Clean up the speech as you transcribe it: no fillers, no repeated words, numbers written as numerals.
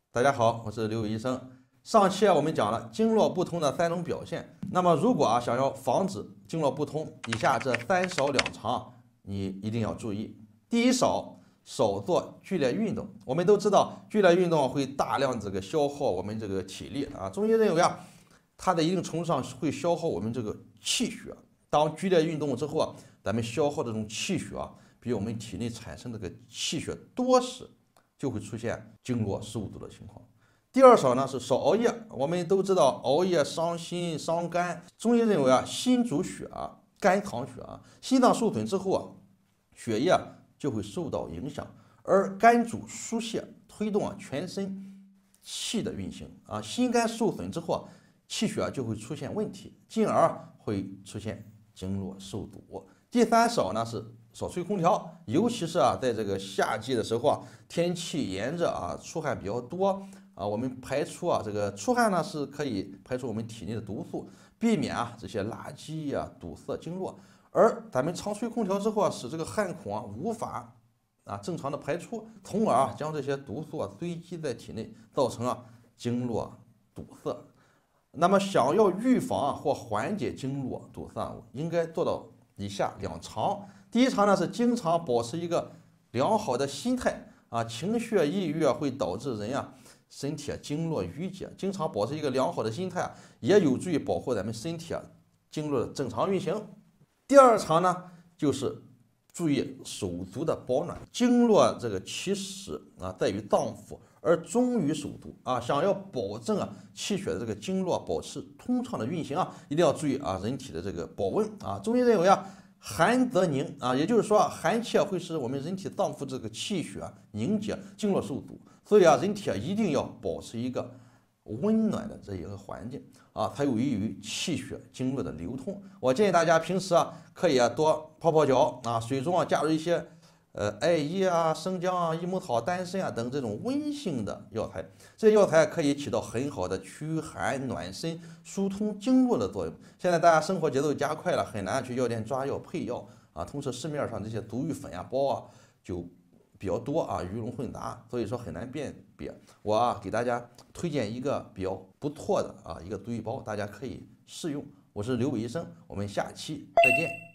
大家好，我是刘医生。上期我们讲了经络不通的3种表现。那么如果想要防止经络不通，以下这3少2长你一定要注意。第一少做剧烈运动。我们都知道剧烈运动会大量消耗我们体力啊。中医认为它在一定程度上会消耗我们气血。当剧烈运动之后咱们消耗这种气血比我们体内产生气血多时，就会出现经络受阻的情况。第二少呢是少熬夜。我们都知道熬夜伤心伤肝，中医认为心主血肝藏血心脏受损之后血液就会受到影响，而肝主疏泄，推动全身气的运行心肝受损之后气血就会出现问题，进而会出现经络受阻。第三少呢是少吹空调，尤其是在夏季的时候天气炎热出汗比较多我们排出出汗呢是可以排出我们体内的毒素，避免这些垃圾堵塞经络。而咱们常吹空调之后使汗孔无法正常的排出，从而将这些毒素堆积在体内，造成经络堵塞。那么想要预防或缓解经络堵塞，应该做到以下2常。第一常呢是经常保持一个良好的心态情绪抑郁会导致人身体经络淤结，经常保持一个良好的心态也有助于保护咱们身体经络的正常运行。第二常呢就是注意手足的保暖。经络起始在于脏腑，而终于手足想要保证气血的经络保持通畅的运行一定要注意人体的保温中医认为寒则凝也就是说寒气会使我们人体脏腑气血凝结，经络受阻。所以人体一定要保持一个温暖的这一个环境才有益于气血经络的流通。我建议大家平时可以多泡泡脚水中加入一些艾叶生姜益母草、丹参等这种温性的药材，这些药材可以起到很好的驱寒暖身、疏通经络的作用。现在大家生活节奏加快了，很难去药店抓药配药同时市面上这些毒浴粉包就比较多鱼龙混杂，所以说很难辨别。我给大家推荐一个比较不错的一个毒浴包，大家可以试用。我是刘伟医生，我们下期再见。